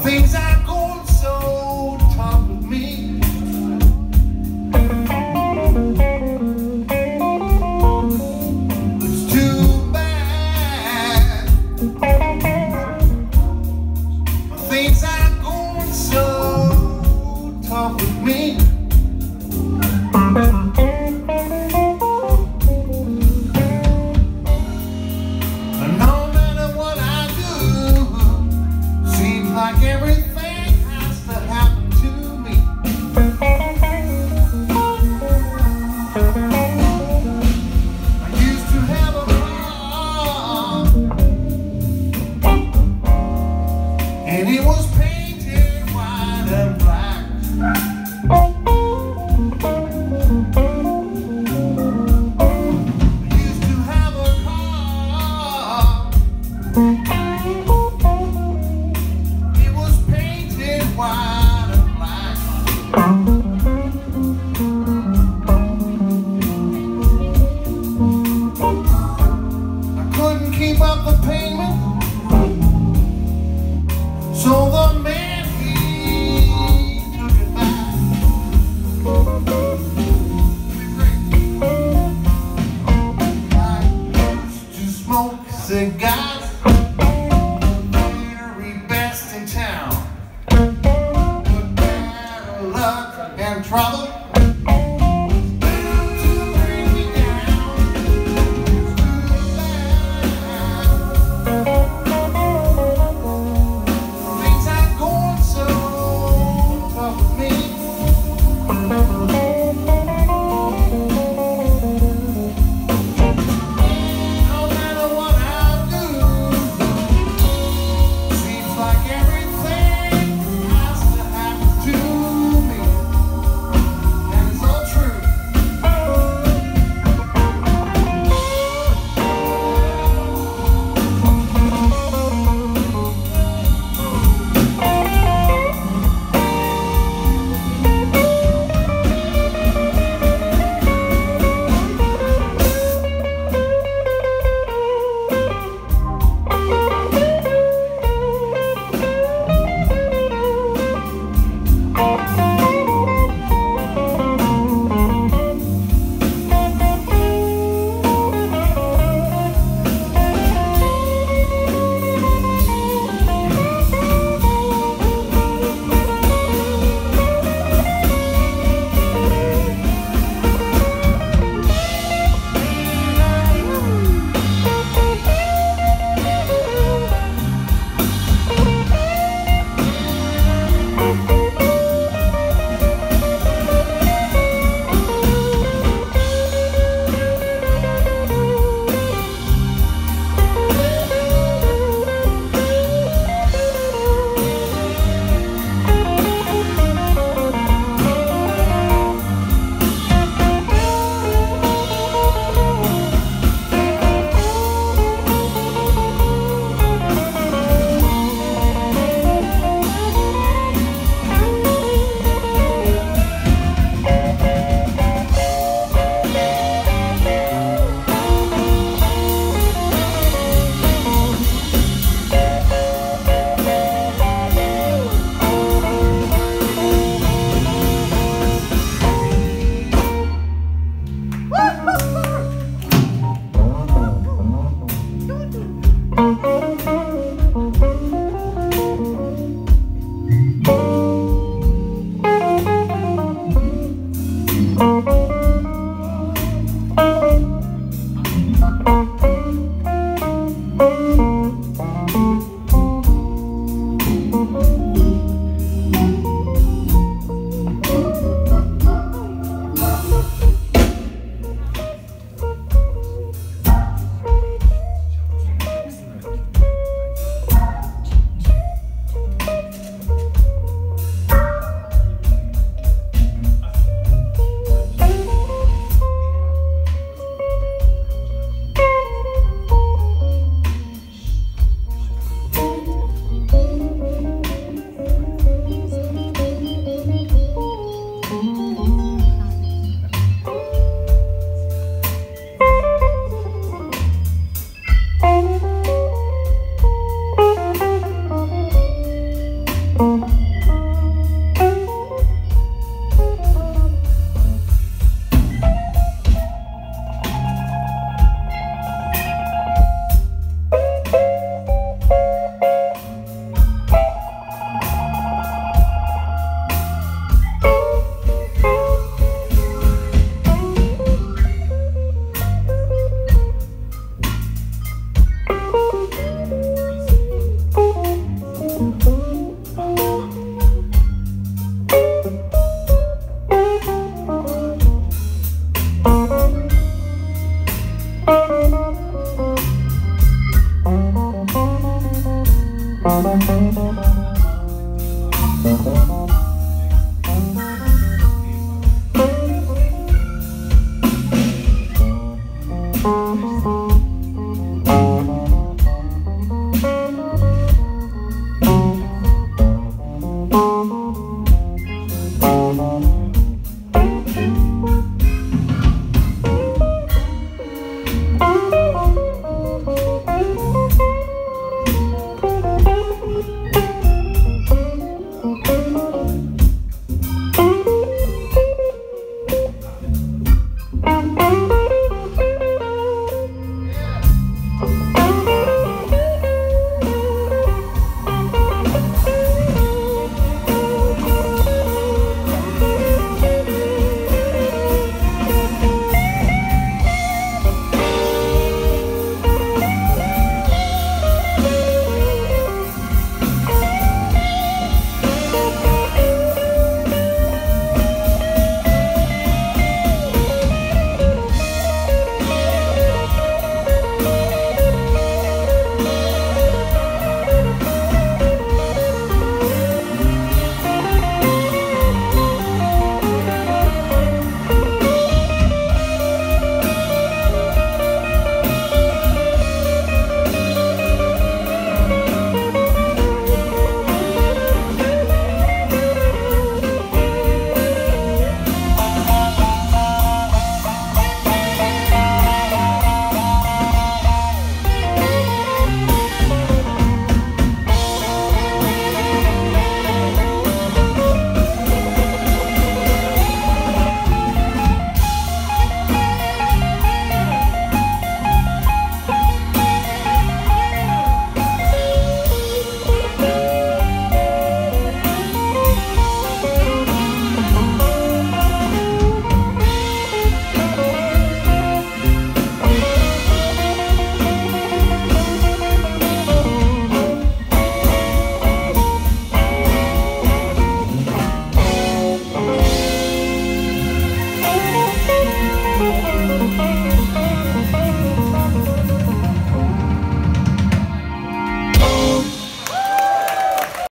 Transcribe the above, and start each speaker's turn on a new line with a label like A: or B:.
A: Things are going so tough with me. It's too bad. Things are going so tough with me. And no matter what I do, seems like everything has to happen to me. I used to have a car, and it was painted white and black. I used to have a car, it was painted white and black. I couldn't keep up the payment, so the man he took it back. I used to smoke cigars, very best in town. But bad luck and trouble bound to bring me down. It's too bad. Things are going so tough with me. No matter what I do, seems like everything has to happen to me. Thank you.